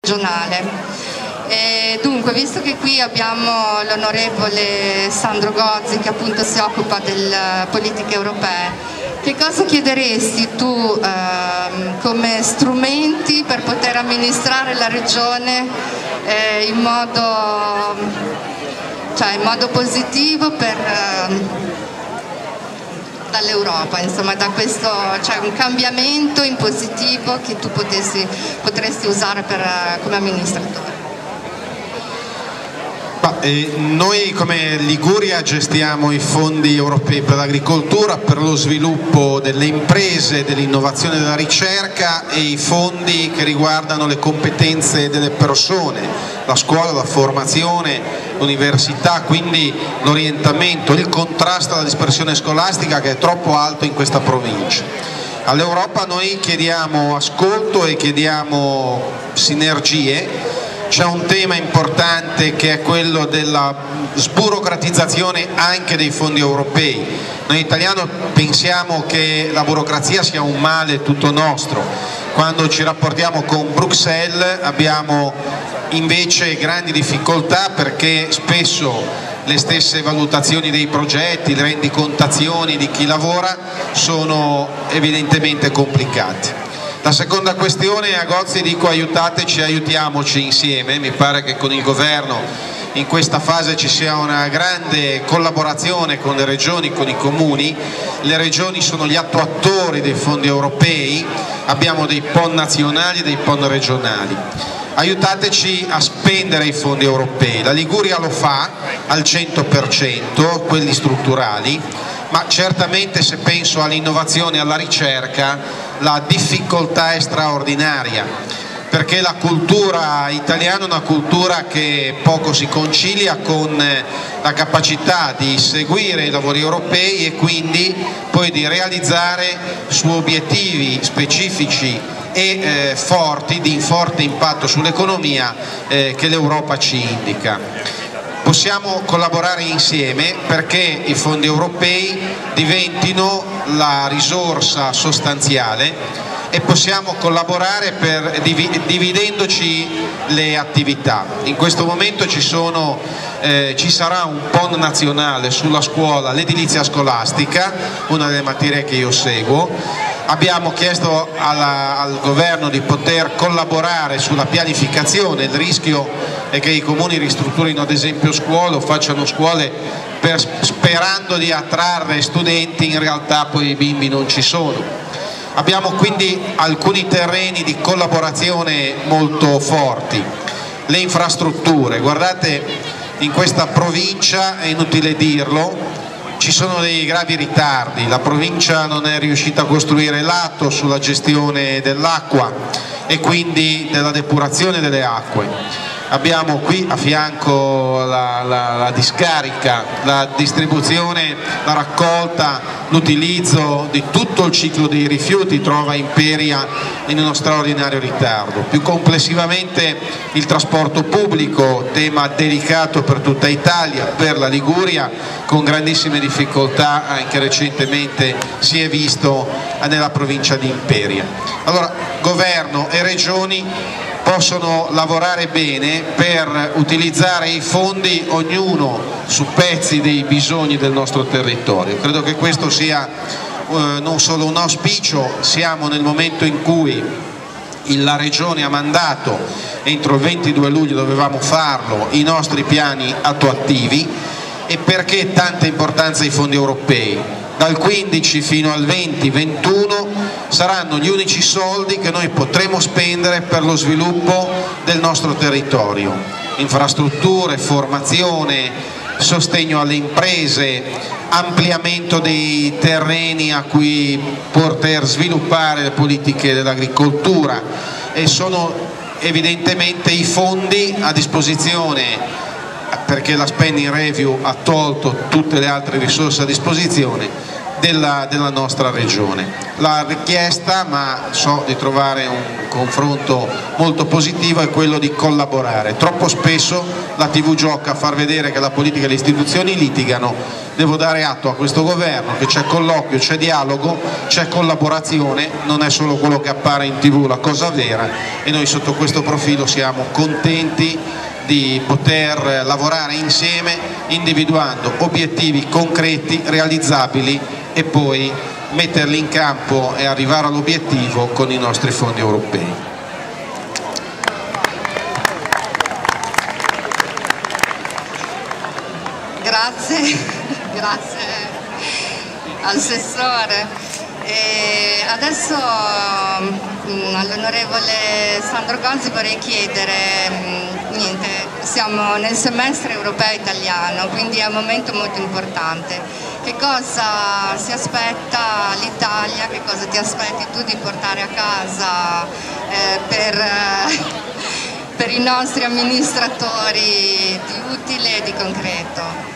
regionale. Dunque, visto che qui abbiamo l'onorevole Sandro Gozzi che appunto si occupa delle politiche europee, che cosa chiederesti tu come strumenti per poter amministrare la regione in modo positivo dall'Europa, insomma, da questo, cioè un cambiamento in positivo che tu potresti usare come amministratore? Noi come Liguria gestiamo i fondi europei per l'agricoltura, per lo sviluppo delle imprese, dell'innovazione e della ricerca, e i fondi che riguardano le competenze delle persone, la scuola, la formazione, l'università, quindi l'orientamento, il contrasto alla dispersione scolastica che è troppo alto in questa provincia. All'Europa noi chiediamo ascolto e chiediamo sinergie. C'è un tema importante che è quello della sburocratizzazione anche dei fondi europei. Noi italiani pensiamo che la burocrazia sia un male tutto nostro. Quando ci rapportiamo con Bruxelles abbiamo invece grandi difficoltà perché spesso le stesse valutazioni dei progetti, le rendicontazioni di chi lavora sono evidentemente complicate. La seconda questione, a Gozzi dico aiutateci, aiutiamoci insieme. Mi pare che con il governo in questa fase ci sia una grande collaborazione con le regioni, con i comuni. Le regioni sono gli attuatori dei fondi europei, abbiamo dei PON nazionali e dei PON regionali. Aiutateci a spendere i fondi europei. La Liguria lo fa al 100%, quelli strutturali, ma certamente se penso all'innovazione e alla ricerca la difficoltà è straordinaria, perché la cultura italiana è una cultura che poco si concilia con la capacità di seguire i lavori europei e quindi poi di realizzare su obiettivi specifici e forti, di forte impatto sull'economia che l'Europa ci indica. Possiamo collaborare insieme perché i fondi europei diventino la risorsa sostanziale e possiamo collaborare dividendoci le attività. In questo momento ci sarà un PON nazionale sulla scuola, l'edilizia scolastica, una delle materie che io seguo. Abbiamo chiesto al governo di poter collaborare sulla pianificazione. Il rischio è che i comuni ristrutturino ad esempio scuole o facciano scuole sperando di attrarre studenti, in realtà poi i bimbi non ci sono. Abbiamo quindi alcuni terreni di collaborazione molto forti. Le infrastrutture, guardate, in questa provincia, è inutile dirlo, ci sono dei gravi ritardi. La provincia non è riuscita a costruire l'atto sulla gestione dell'acqua e quindi della depurazione delle acque. Abbiamo qui a fianco la discarica, la distribuzione, la raccolta, l'utilizzo di tutto il ciclo dei rifiuti trova Imperia in uno straordinario ritardo. Più complessivamente il trasporto pubblico, tema delicato per tutta Italia, per la Liguria, con grandissime difficoltà anche recentemente si è visto nella provincia di Imperia. Allora, governo e regioni possono lavorare bene per utilizzare i fondi ognuno su pezzi dei bisogni del nostro territorio. Credo che questo sia non solo un auspicio, siamo nel momento in cui la Regione ha mandato, entro il 22 luglio dovevamo farlo, i nostri piani attuativi. E perché tanta importanza ai fondi europei? Dal 15 fino al 20-21 saranno gli unici soldi che noi potremo spendere per lo sviluppo del nostro territorio. Infrastrutture, formazione, sostegno alle imprese, ampliamento dei terreni a cui poter sviluppare le politiche dell'agricoltura, e sono evidentemente i fondi a disposizione, perché la spending review ha tolto tutte le altre risorse a disposizione, della nostra regione. La richiesta, ma so di trovare un confronto molto positivo, è quello di collaborare. Troppo spesso la TV gioca a far vedere che la politica e le istituzioni litigano. Devo dare atto a questo governo che c'è colloquio, c'è dialogo, c'è collaborazione, non è solo quello che appare in TV la cosa vera, e noi sotto questo profilo siamo contenti di poter lavorare insieme individuando obiettivi concreti, realizzabili, e poi metterli in campo e arrivare all'obiettivo con i nostri fondi europei. Grazie, grazie Assessore. E adesso all'onorevole Sandro Gozzi vorrei chiedere, siamo nel semestre europeo italiano, quindi è un momento molto importante. Che cosa si aspetta l'Italia, che cosa ti aspetti tu di portare a casa per i nostri amministratori di utile e di concreto?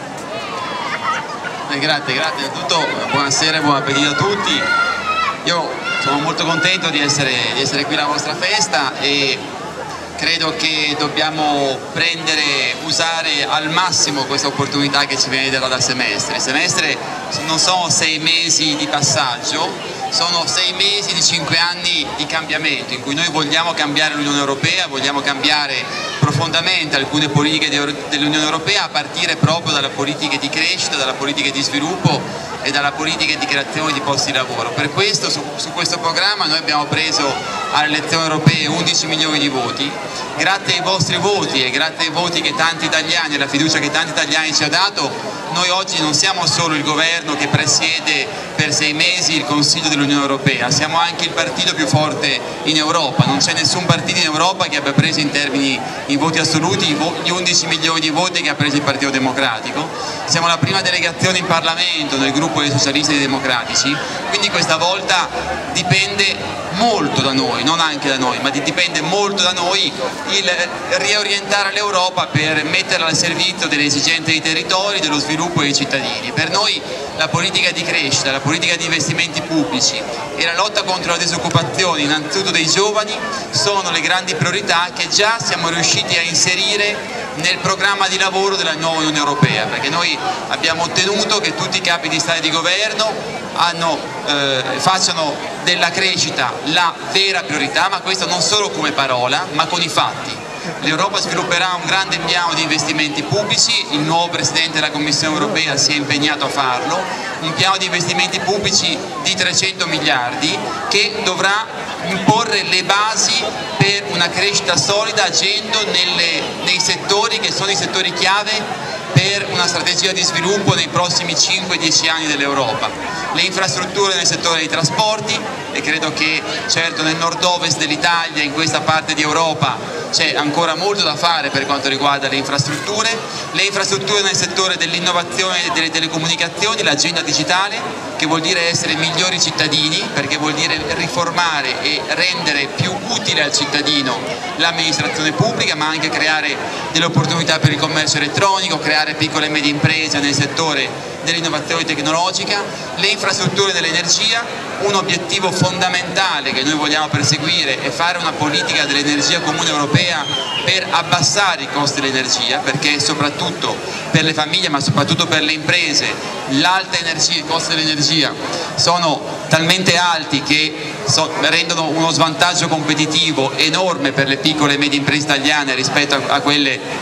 Grazie, innanzitutto buonasera e buon appetito a tutti. Io sono molto contento di essere qui alla vostra festa e credo che dobbiamo usare al massimo questa opportunità che ci viene data dal semestre. Il semestre non sono 6 mesi di passaggio, sono 6 mesi di 5 anni di cambiamento, in cui noi vogliamo cambiare l'Unione Europea, vogliamo cambiare profondamente alcune politiche dell'Unione Europea, a partire proprio dalle politiche di crescita, dalla politica di sviluppo e dalla politica di creazione di posti di lavoro. Per questo su questo programma noi abbiamo preso alle elezioni europee 11 milioni di voti. Grazie ai vostri voti e grazie ai voti che tanti italiani, alla fiducia che tanti italiani ci ha dato, noi oggi non siamo solo il governo che presiede per 6 mesi il Consiglio dell'Unione Europea, siamo anche il partito più forte in Europa. Non c'è nessun partito in Europa che abbia preso in voti assoluti gli 11 milioni di voti che ha preso il Partito Democratico. Siamo la prima delegazione in Parlamento nel gruppo dei socialisti e dei democratici, quindi questa volta dipende molto da noi, non anche da noi, ma dipende molto da noi il riorientare l'Europa per metterla al servizio delle esigenze dei territori, dello sviluppo dei cittadini. Per noi la politica di crescita, la politica di investimenti pubblici e la lotta contro la disoccupazione, innanzitutto dei giovani, sono le grandi priorità che già siamo riusciti a inserire nel programma di lavoro della nuova Unione Europea, perché noi abbiamo ottenuto che tutti i capi di Stato e di Governo facciano della crescita la vera priorità, ma questo non solo come parola, ma con i fatti. L'Europa svilupperà un grande piano di investimenti pubblici, il nuovo Presidente della Commissione Europea si è impegnato a farlo, un piano di investimenti pubblici di 300 miliardi che dovrà imporre le basi per una crescita solida, agendo nei settori che sono i settori chiave per una strategia di sviluppo nei prossimi 5-10 anni dell'Europa. Le infrastrutture nel settore dei trasporti, e credo che certo nel nord-ovest dell'Italia, in questa parte di Europa, c'è ancora molto da fare per quanto riguarda le infrastrutture nel settore dell'innovazione e delle telecomunicazioni, l'agenda digitale, che vuol dire essere migliori cittadini, perché vuol dire riformare e rendere più utile al cittadino l'amministrazione pubblica, ma anche creare delle opportunità per il commercio elettronico, creare piccole e medie imprese nel settore dell'innovazione tecnologica, le infrastrutture dell'energia. Un obiettivo fondamentale che noi vogliamo perseguire è fare una politica dell'energia comune europea per abbassare i costi dell'energia, perché soprattutto per le famiglie ma soprattutto per le imprese l'alta energia, i costi dell'energia sono talmente alti che rendono uno svantaggio competitivo enorme per le piccole e medie imprese italiane rispetto a quelle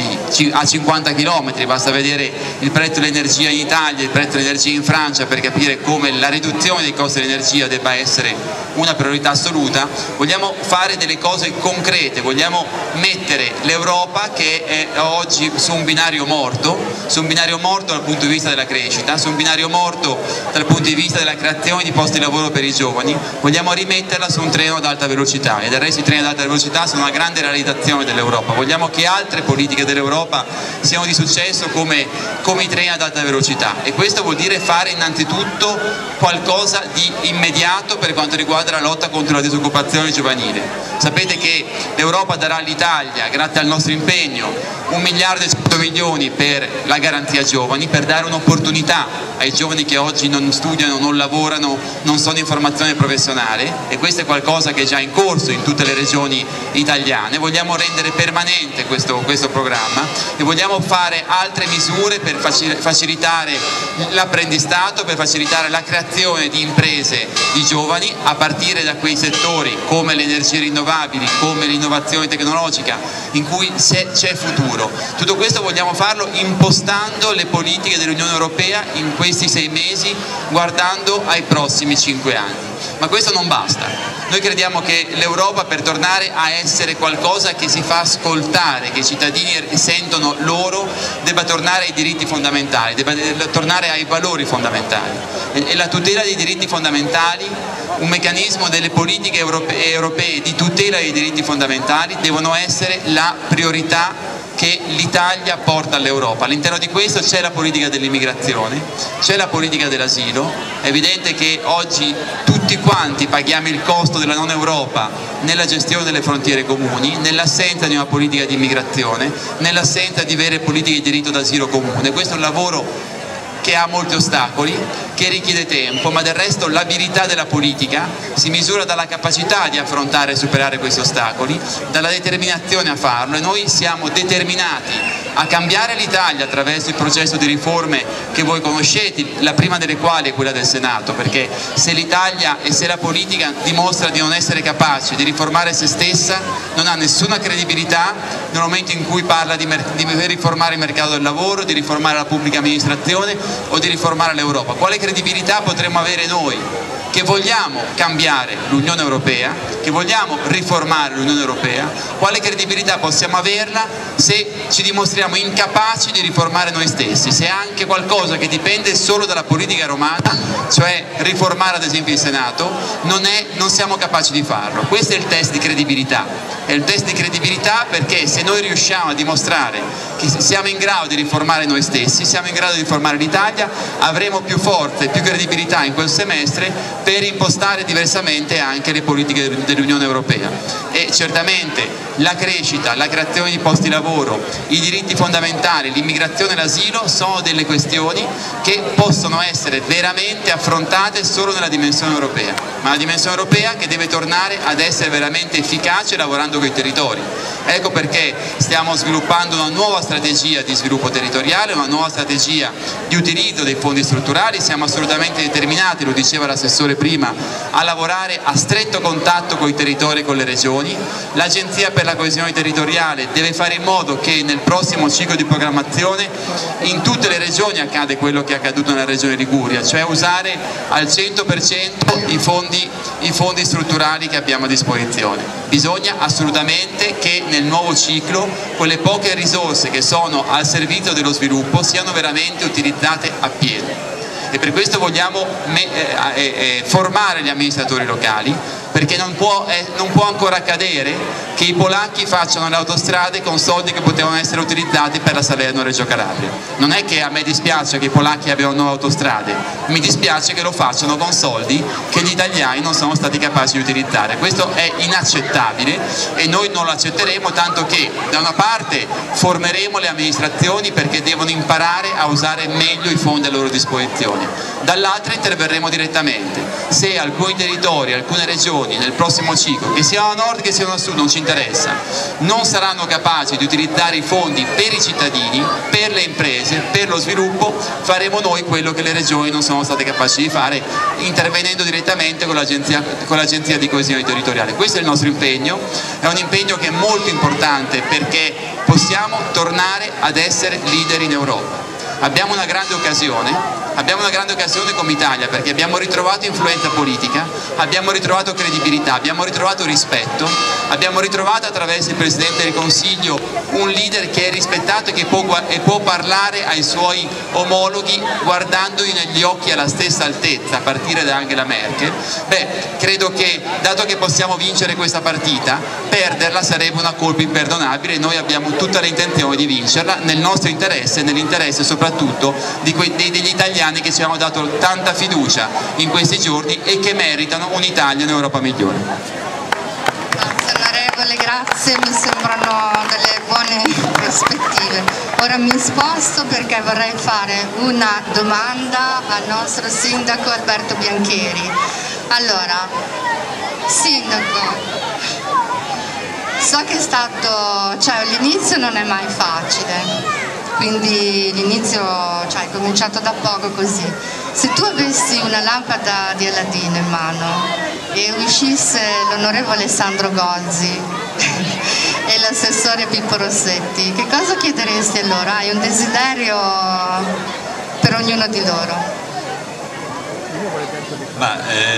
a 50 km, basta vedere il prezzo dell'energia in Italia, il prezzo dell'energia in Francia per capire come la riduzione dei costi dell'energia debba essere una priorità assoluta. Vogliamo fare delle cose concrete, vogliamo mettere l'Europa, che è oggi su un binario morto dal punto di vista della crescita, su un binario morto dal punto di vista della creazione di posti di lavoro per i giovani, vogliamo rimetterla su un treno ad alta velocità, e del resto i treni ad alta velocità sono una grande realizzazione dell'Europa. Vogliamo che altre politiche dell'Europa siano di successo come i treni ad alta velocità, e questo vuol dire fare innanzitutto qualcosa di immediato per quanto riguarda la lotta contro la disoccupazione giovanile. Sapete che l'Europa darà all'Italia, grazie al nostro impegno, 1 miliardo e 100 milioni per la garanzia giovani, per dare un'opportunità ai giovani che oggi non studiano, non lavorano, non sono in formazione professionale, e questo è qualcosa che è già in corso in tutte le regioni italiane. Vogliamo rendere permanente questo programma e vogliamo fare altre misure per facilitare l'apprendistato, per facilitare la creazione di imprese di giovani, a partire da quei settori come le energie rinnovabili, come l'innovazione tecnologica, in cui c'è futuro. Tutto questo vogliamo farlo impostando le politiche dell'Unione Europea in questi 6 mesi, guardando ai prossimi 5 anni. Ma questo non basta. Noi crediamo che l'Europa, per tornare a essere qualcosa che si fa ascoltare, che i cittadini sentono loro, debba tornare ai diritti fondamentali, debba tornare ai valori fondamentali. E la tutela dei diritti fondamentali, un meccanismo delle politiche europee di tutela dei diritti fondamentali, devono essere la priorità che l'Italia porta all'Europa. All'interno di questo c'è la politica dell'immigrazione, c'è la politica dell'asilo. È evidente che oggi tutti quanti paghiamo il costo della non Europa nella gestione delle frontiere comuni, nell'assenza di una politica di immigrazione, nell'assenza di vere politiche di diritto d'asilo comune. Questo è un lavoro che ha molti ostacoli, che richiede tempo, ma del resto l'abilità della politica si misura dalla capacità di affrontare e superare questi ostacoli, dalla determinazione a farlo, e noi siamo determinati a cambiare l'Italia attraverso il processo di riforme che voi conoscete, la prima delle quali è quella del Senato, perché se l'Italia e se la politica dimostra di non essere capace di riformare se stessa, non ha nessuna credibilità nel momento in cui parla di riformare il mercato del lavoro, di riformare la pubblica amministrazione o di riformare l'Europa. Quale credibilità potremmo avere noi che vogliamo cambiare l'Unione Europea, che vogliamo riformare l'Unione Europea? Quale credibilità possiamo averla se ci dimostriamo incapaci di riformare noi stessi, se è anche qualcosa che dipende solo dalla politica romana, cioè riformare ad esempio il Senato, non siamo capaci di farlo? Questo è il test di credibilità, è il test di credibilità, perché se noi riusciamo a dimostrare che siamo in grado di riformare noi stessi, siamo in grado di riformare l'Italia, avremo più forza e più credibilità in quel semestre per impostare diversamente anche le politiche dell'Unione Europea. E certamente la crescita, la creazione di posti di lavoro, i diritti fondamentali, l'immigrazione e l'asilo sono delle questioni che possono essere veramente affrontate solo nella dimensione europea, ma la dimensione europea che deve tornare ad essere veramente efficace lavorando con i territori. Ecco perché stiamo sviluppando una nuova strategia di sviluppo territoriale, una nuova strategia di utilizzo dei fondi strutturali. Siamo assolutamente determinati, lo diceva l'assessore prima, a lavorare a stretto contatto con i territori e con le regioni. L'Agenzia per la coesione territoriale deve fare in modo che nel prossimo ciclo di programmazione in tutte le regioni accade quello che è accaduto nella regione Liguria, cioè usare al 100% i fondi strutturali che abbiamo a disposizione. Bisogna assolutamente che nel nuovo ciclo quelle poche risorse che sono al servizio dello sviluppo siano veramente utilizzate appieno. E per questo vogliamo formare gli amministratori locali, perché non può ancora accadere che i polacchi facciano le autostrade con soldi che potevano essere utilizzati per la Salerno-Reggio Calabria. Non è che a me dispiace che i polacchi abbiano nuove autostrade, mi dispiace che lo facciano con soldi che gli italiani non sono stati capaci di utilizzare. Questo è inaccettabile e noi non lo accetteremo, tanto che da una parte formeremo le amministrazioni perché devono imparare a usare meglio i fondi a loro disposizione, dall'altra interverremo direttamente. Se alcuni territori, alcune regioni nel prossimo ciclo, che siano a nord che siano a sud, non ci interessa, non saranno capaci di utilizzare i fondi per i cittadini, per le imprese, per lo sviluppo, faremo noi quello che le regioni non sono state capaci di fare, intervenendo direttamente con l'Agenzia di coesione territoriale. Questo è il nostro impegno, è un impegno che è molto importante perché possiamo tornare ad essere leader in Europa. Abbiamo una grande occasione come Italia, perché abbiamo ritrovato influenza politica, abbiamo ritrovato credibilità, abbiamo ritrovato rispetto, abbiamo ritrovato attraverso il Presidente del Consiglio un leader che è rispettato e che può parlare ai suoi omologhi guardandoli negli occhi alla stessa altezza, a partire da Angela Merkel. Credo che, dato che possiamo vincere questa partita, perderla sarebbe una colpa imperdonabile e noi abbiamo tutta l'intenzione di vincerla nel nostro interesse e nell'interesse soprattutto degli italiani che ci hanno dato tanta fiducia in questi giorni e che meritano un'Italia e un'Europa migliore. Grazie onorevole, grazie, mi sembrano delle buone prospettive. Ora mi sposto perché vorrei fare una domanda al nostro sindaco Alberto Biancheri. Allora, sindaco, so che è stato, cioè l'inizio non è mai facile, quindi l'inizio, cioè hai cominciato da poco così. Se tu avessi una lampada di Aladino in mano e uscisse l'onorevole Sandro Gozzi e l'assessore Pippo Rossetti, che cosa chiederesti a loro? Hai un desiderio per ognuno di loro? Ma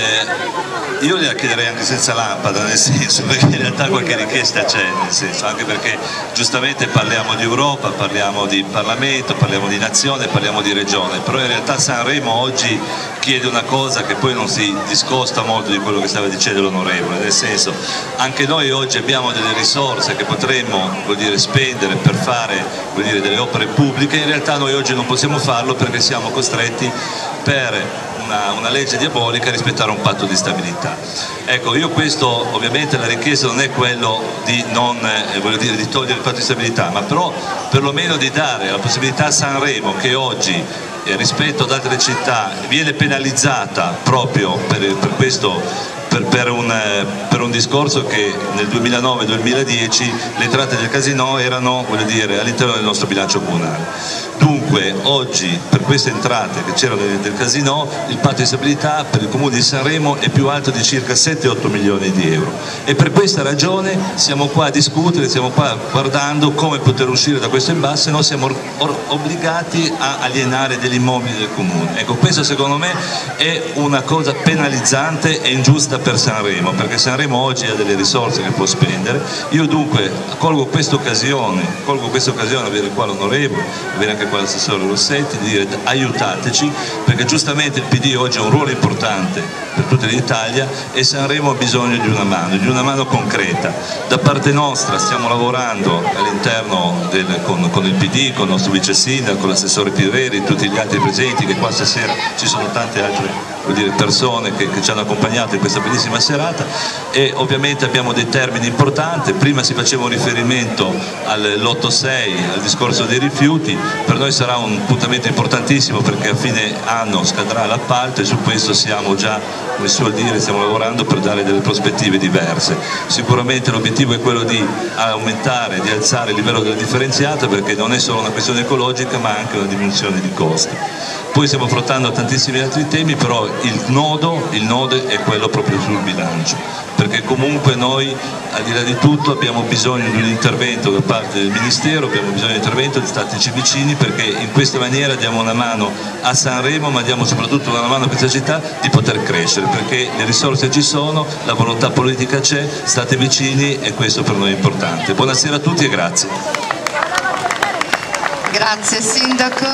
io gliela chiederei anche senza lampada, nel senso, perché in realtà qualche richiesta c'è, nel senso, anche perché giustamente parliamo di Europa, parliamo di Parlamento, parliamo di nazione, parliamo di regione, però in realtà Sanremo oggi chiede una cosa che poi non si discosta molto di quello che stava dicendo l'onorevole, nel senso, anche noi oggi abbiamo delle risorse che potremmo, vuol dire, spendere per fare, vuol dire, delle opere pubbliche, in realtà noi oggi non possiamo farlo perché siamo costretti per una legge diabolica a rispettare un patto di stabilità. Ecco, io questo, ovviamente la richiesta non è quello di non, voglio dire, di togliere il patto di stabilità, ma però perlomeno di dare la possibilità a Sanremo, che oggi rispetto ad altre città viene penalizzata proprio per questo, per un discorso che nel 2009-2010 le entrate del casino erano, voglio dire, all'interno del nostro bilancio comunale. Dunque oggi per queste entrate che c'erano del casino il patto di stabilità per il comune di Sanremo è più alto di circa 7-8 milioni di euro e per questa ragione siamo qua a discutere, stiamo qua guardando come poter uscire da questo impasse, se no siamo obbligati a alienare degli immobili del comune. Ecco, questo secondo me è una cosa penalizzante e ingiusta per Sanremo, perché Sanremo oggi ha delle risorse che può spendere. Io dunque colgo questa occasione, avere qua l'onorevole, avere anche qua l'assessore Rossetti, di dire aiutateci, perché giustamente il PD oggi ha un ruolo importante per tutta l'Italia e Sanremo ha bisogno di una mano concreta. Da parte nostra stiamo lavorando all'interno con il PD, con il nostro vice sindaco, con l'assessore Pireri, tutti gli altri presenti, che qua stasera ci sono tante altre, vuol dire, persone che ci hanno accompagnato in questa bellissima serata, e ovviamente abbiamo dei termini importanti. Prima si faceva un riferimento all'8-6, al discorso dei rifiuti, per noi sarà un appuntamento importantissimo perché a fine anno scadrà l'appalto e su questo siamo già, come si suol dire, stiamo lavorando per dare delle prospettive diverse. Sicuramente l'obiettivo è quello di aumentare, di alzare il livello della differenziata, perché non è solo una questione ecologica ma anche una diminuzione di costi. Poi stiamo affrontando tantissimi altri temi, però il nodo è quello proprio sul bilancio, perché comunque noi al di là di tutto abbiamo bisogno di un intervento da parte del Ministero, abbiamo bisogno di un intervento di statici vicini, perché in questa maniera diamo una mano a Sanremo, ma diamo soprattutto una mano a questa città di poter crescere, perché le risorse ci sono, la volontà politica c'è, state vicini e questo per noi è importante. Buonasera a tutti e grazie. Grazie Sindaco.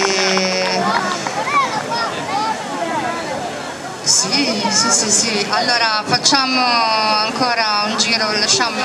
Sì. Allora facciamo ancora un giro, lasciamo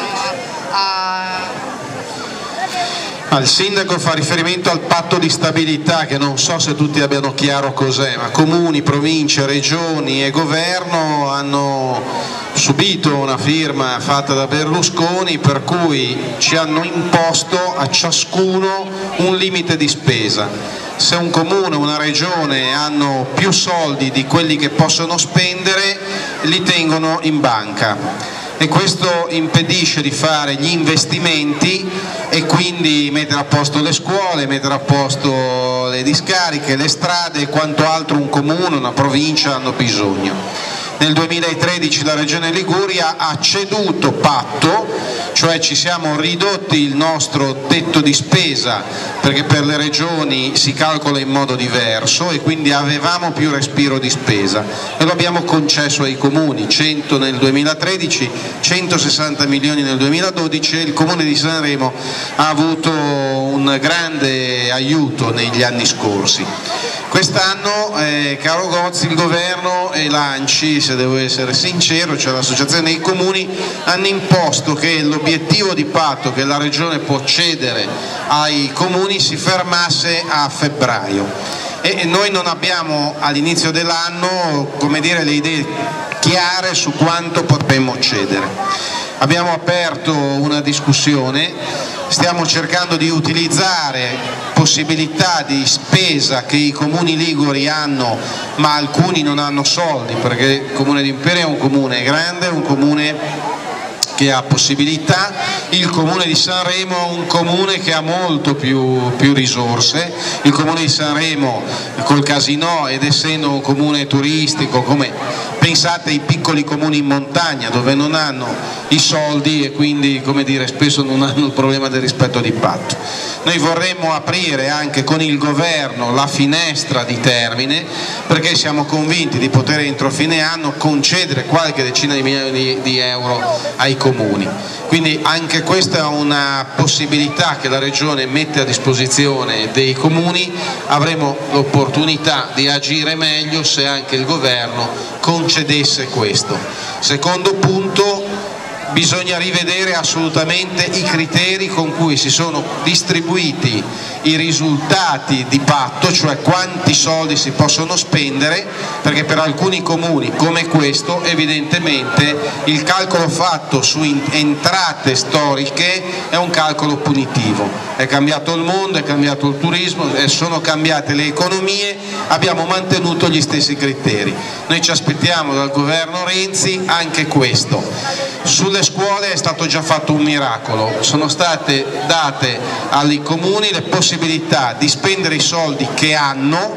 al Sindaco fa riferimento al patto di stabilità, che non so se tutti abbiano chiaro cos'è, ma comuni, province, regioni e governo hanno subito una firma fatta da Berlusconi per cui ci hanno imposto a ciascuno un limite di spesa. Se un comune o una regione hanno più soldi di quelli che possono spendere, li tengono in banca e questo impedisce di fare gli investimenti e quindi mettere a posto le scuole, mettere a posto le discariche, le strade e quanto altro un comune, una provincia hanno bisogno. Nel 2013 la Regione Liguria ha ceduto patto, cioè ci siamo ridotti il nostro tetto di spesa perché per le regioni si calcola in modo diverso e quindi avevamo più respiro di spesa e lo abbiamo concesso ai comuni, 100 nel 2013, 160 milioni nel 2012 e il Comune di Sanremo ha avuto un grande aiuto negli anni scorsi. Quest'anno, caro Gozzi, il governo e l'ANCI, se devo essere sincero, cioè l'associazione dei comuni, hanno imposto che l'obiettivo di patto che la regione può cedere ai comuni si fermasse a febbraio e noi non abbiamo all'inizio dell'anno, come dire, le idee chiare su quanto potremmo cedere. Abbiamo aperto una discussione, stiamo cercando di utilizzare possibilità di spesa che i comuni liguri hanno, ma alcuni non hanno soldi, perché il comune di Imperia è un comune grande, un comune che ha possibilità, il comune di Sanremo è un comune che ha molto più risorse, il comune di Sanremo col casinò ed essendo un comune turistico, come pensate ai piccoli comuni in montagna dove non hanno i soldi e quindi, come dire, spesso non hanno il problema del rispetto di patto. Noi vorremmo aprire anche con il governo la finestra di termine, perché siamo convinti di poter entro fine anno concedere qualche decina di milioni di euro ai comuni. Quindi anche questa è una possibilità che la Regione mette a disposizione dei comuni, avremo l'opportunità di agire meglio se anche il governo concedesse questo. Secondo punto, bisogna rivedere assolutamente i criteri con cui si sono distribuiti i risultati di patto, cioè quanti soldi si possono spendere, perché per alcuni comuni come questo evidentemente il calcolo fatto su entrate storiche è un calcolo punitivo. È cambiato il mondo, è cambiato il turismo, sono cambiate le economie, abbiamo mantenuto gli stessi criteri. Noi ci aspettiamo dal governo Renzi anche questo. Sulle scuole è stato già fatto un miracolo, sono state date ai comuni le possibilità di spendere i soldi che hanno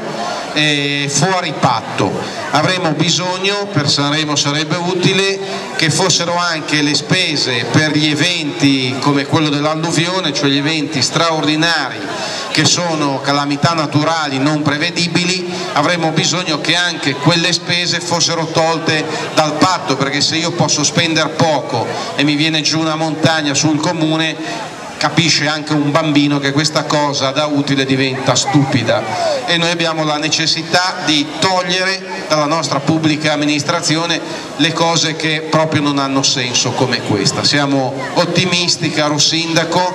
fuori patto. Avremo bisogno, per Sanremo sarebbe utile, che fossero anche le spese per gli eventi come quello dell'alluvione, cioè gli eventi straordinari che sono calamità naturali non prevedibili, avremo bisogno che anche quelle spese fossero tolte dal patto, perché se io posso spendere poco e mi viene giù una montagna sul comune, capisce anche un bambino che questa cosa da utile diventa stupida e noi abbiamo la necessità di togliere dalla nostra pubblica amministrazione le cose che proprio non hanno senso come questa. Siamo ottimisti, caro Sindaco,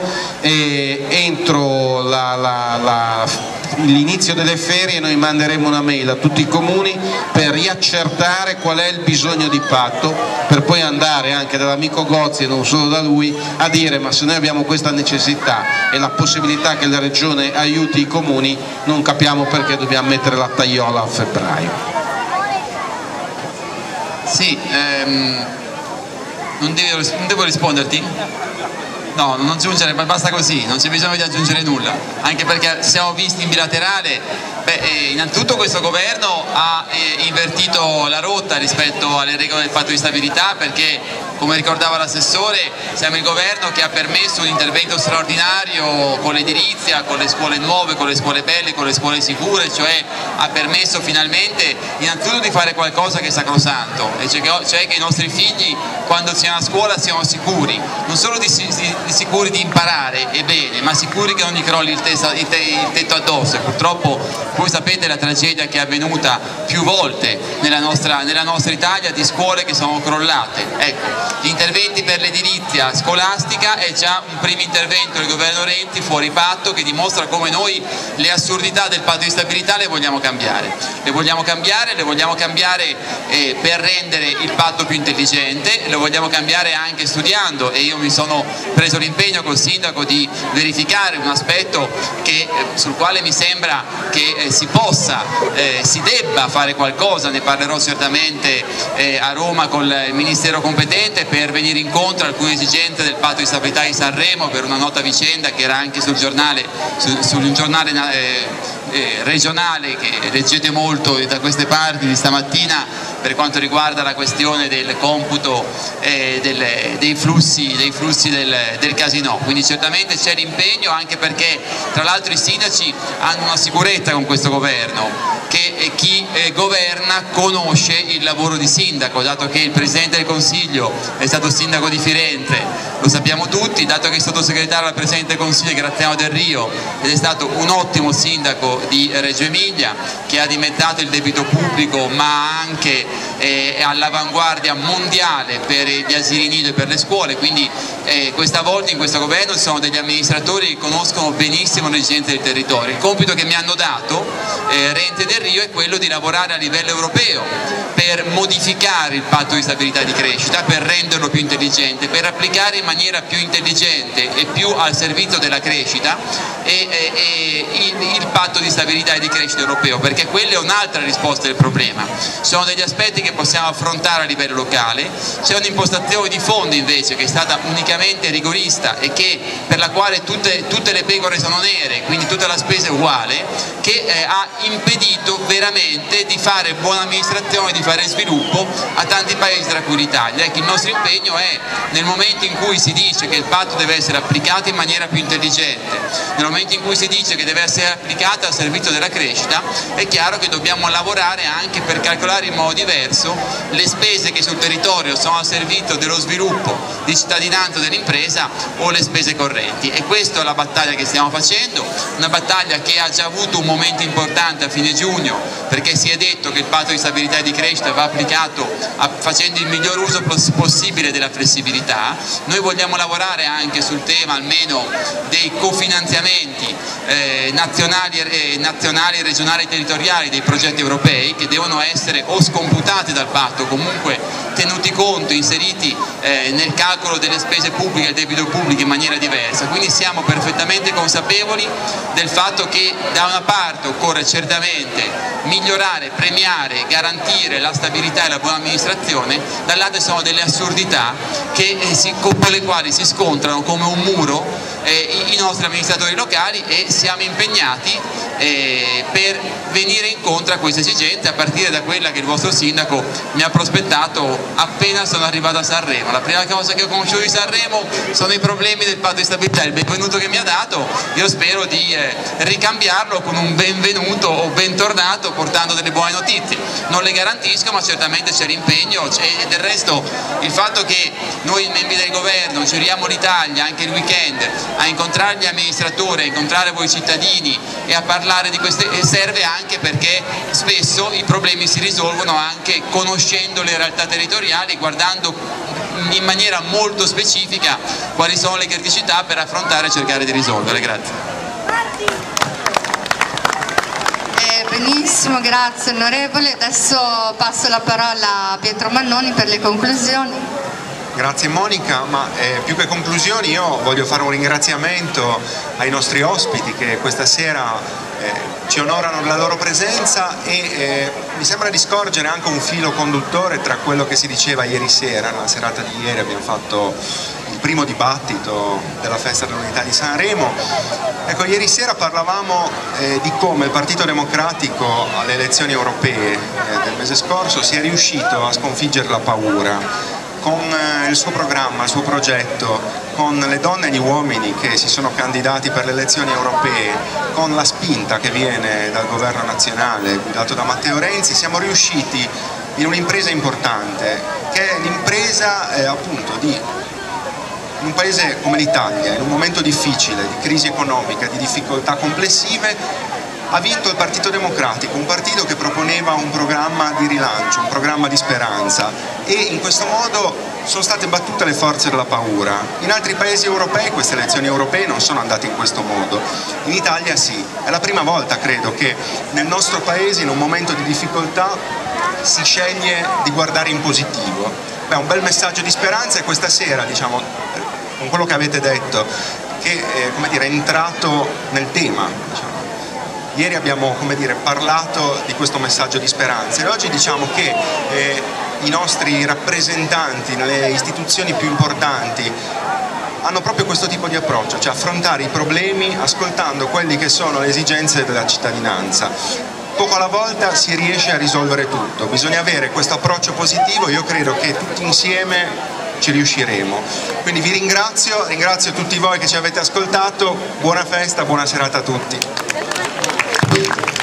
e entro l'inizio delle ferie noi manderemo una mail a tutti i comuni per riaccertare qual è il bisogno di patto, per poi andare anche dall'amico Gozzi e non solo da lui a dire: ma se noi abbiamo questa necessità e la possibilità che la Regione aiuti i comuni, non capiamo perché dobbiamo mettere la tagliola a febbraio. Sì, non devo risponderti? No, non aggiungere, basta così, non c'è bisogno di aggiungere nulla, anche perché siamo visti in bilaterale. Innanzitutto questo governo ha invertito la rotta rispetto alle regole del patto di stabilità, perché, come ricordava l'assessore, siamo il governo che ha permesso un intervento straordinario con l'edilizia, con le scuole nuove, con le scuole belle, con le scuole sicure, cioè ha permesso finalmente innanzitutto di fare qualcosa che è sacrosanto, cioè che i nostri figli quando siano a scuola siano sicuri, non solo sicuri di imparare e bene, ma sicuri che non gli crolli il tetto addosso. E purtroppo voi sapete la tragedia che è avvenuta più volte nella nostra Italia di scuole che sono crollate. Ecco, gli interventi per l'edilizia scolastica è già un primo intervento del governo Renzi fuori patto, che dimostra come noi le assurdità del patto di stabilità le vogliamo cambiare. Le vogliamo cambiare per rendere il patto più intelligente, lo vogliamo cambiare anche studiando, e io mi sono preso l'impegno col sindaco di verificare un aspetto sul quale mi sembra che si debba fare qualcosa. Ne parlerò certamente a Roma con il Ministero competente per venire incontro a alcune esigenze del patto di stabilità di Sanremo, per una nota vicenda che era anche sul giornale regionale che leggete molto da queste parti di stamattina, per quanto riguarda la questione del computo dei flussi del casinò. Quindi certamente c'è l'impegno, anche perché tra l'altro i sindaci hanno una sicurezza con questo governo, che chi governa conosce il lavoro di sindaco, dato che il Presidente del Consiglio è stato sindaco di Firenze, lo sappiamo tutti, dato che il sottosegretario al Presidente del Consiglio Graziano Del Rio ed è stato un ottimo sindaco di Reggio Emilia, che ha dimezzato il debito pubblico ma anche all'avanguardia mondiale per gli asili nido e per le scuole. Quindi questa volta in questo governo ci sono degli amministratori che conoscono benissimo le esigenze del territorio. Il compito che mi hanno dato Renzi e Del Rio è quello di lavorare a livello europeo per modificare il patto di stabilità e di crescita, per renderlo più intelligente, per applicare in maniera più intelligente e più al servizio della crescita il patto di stabilità e di crescita europeo, perché quella è un'altra risposta del problema. Sono degli aspetti che possiamo affrontare a livello locale, c'è un'impostazione di fondo invece che è stata unicamente rigorista e per la quale tutte le pecore sono nere, quindi tutta la spesa è uguale, che ha impedito veramente di fare buona amministrazione, di fare sviluppo a tanti paesi tra cui l'Italia. Ecco, il nostro impegno è, nel momento in cui si dice che il patto deve essere applicato in maniera più intelligente, nel momento in cui si dice che deve essere applicato al servizio della crescita, è chiaro che dobbiamo lavorare anche per calcolare in modo diverso le spese che sul territorio sono al servizio dello sviluppo di cittadinanza dell'impresa o le spese correnti, e questa è la battaglia che stiamo facendo, una battaglia che ha già avuto un momento importante a fine giugno, perché si è detto che il patto di stabilità e di crescita va applicato facendo il miglior uso possibile della flessibilità. Noi vogliamo lavorare anche sul tema almeno dei cofinanziamenti nazionali, regionali e territoriali dei progetti europei, che devono essere o scomputati dal patto o comunque tenuti conto, inseriti nel calcolo delle spese pubbliche e del debito pubblico in maniera diversa. Quindi siamo perfettamente consapevoli del fatto che da una parte occorre certamente migliorare, premiare, garantire la stabilità e la buona amministrazione, dall'altro sono delle assurdità con le quali si scontrano come un muro i nostri amministratori locali, e siamo impegnati per venire incontro a queste esigenze, a partire da quella che il vostro sindaco mi ha prospettato appena sono arrivato a Sanremo. La prima cosa che ho conosciuto di Sanremo sono i problemi del patto di stabilità, il benvenuto che mi ha dato, io spero di ricambiarlo con un benvenuto o bentornato portando delle buone notizie. Non le garantisco, ma certamente c'è l'impegno, e del resto il fatto che noi membri del governo giriamo l'Italia anche il weekend a incontrare gli amministratori, a incontrare voi cittadini e a parlare di queste serve anche perché spesso i problemi si risolvono anche conoscendo le realtà territoriali, guardando in maniera molto specifica quali sono le criticità per affrontare e cercare di risolvere. Grazie. Benissimo, grazie onorevole. Adesso passo la parola a Pietro Mannoni per le conclusioni. Grazie Monica, ma più che conclusioni io voglio fare un ringraziamento ai nostri ospiti che questa sera ci onorano della loro presenza, e mi sembra di scorgere anche un filo conduttore tra quello che si diceva ieri sera. Nella serata di ieri abbiamo fatto il primo dibattito della Festa dell'Unità di Sanremo. Ecco, ieri sera parlavamo di come il Partito Democratico alle elezioni europee del mese scorso sia riuscito a sconfiggere la paura con il suo programma, il suo progetto, con le donne e gli uomini che si sono candidati per le elezioni europee, con la spinta che viene dal governo nazionale guidato da Matteo Renzi. Siamo riusciti in un'impresa importante, che è l'impresa appunto in un paese come l'Italia, in un momento difficile, di crisi economica, di difficoltà complessive. Ha vinto il Partito Democratico, un partito che proponeva un programma di rilancio, un programma di speranza, e in questo modo sono state battute le forze della paura. In altri paesi europei queste elezioni europee non sono andate in questo modo, in Italia sì. È la prima volta, credo, che nel nostro paese in un momento di difficoltà si sceglie di guardare in positivo. È un bel messaggio di speranza, e questa sera, diciamo, con quello che avete detto, che è entrato nel tema, diciamo. Ieri abbiamo parlato di questo messaggio di speranza, e oggi diciamo che i nostri rappresentanti nelle istituzioni più importanti hanno proprio questo tipo di approccio, cioè affrontare i problemi ascoltando quelli che sono le esigenze della cittadinanza. Poco alla volta si riesce a risolvere tutto, bisogna avere questo approccio positivo, e io credo che tutti insieme ci riusciremo. Quindi vi ringrazio tutti voi che ci avete ascoltato, buona festa, buona serata a tutti.